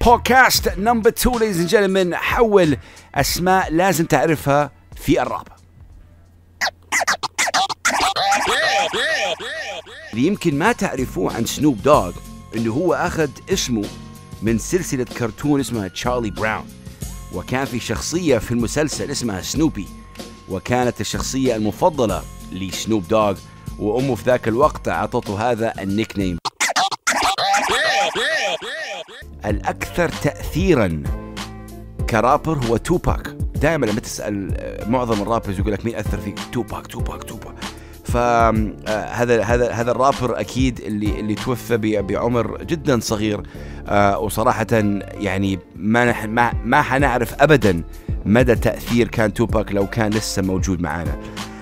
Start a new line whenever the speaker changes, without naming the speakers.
بودكاست نمبر 2 ladies and gentlemen. حول أسماء لازم تعرفها في الراب. اللي يمكن ما تعرفوه عن سنوب دوغ إنه هو أخذ اسمه من سلسلة كرتون اسمها تشارلي براون، وكان في شخصية في المسلسل اسمها سنوبي، وكانت الشخصية المفضلة لسنوب دوغ، وأمه في ذاك الوقت أعطته هذا النيك نيم. الأكثر تأثيرا كرابر هو توباك. دائما لما تسأل معظم الرابرز يقول لك مين أثر فيك؟ توباك. فهذا الرابر أكيد اللي توفى بعمر جدا صغير، وصراحة يعني ما حنعرف أبدا مدى تأثير كان توباك لو كان لسه موجود معانا.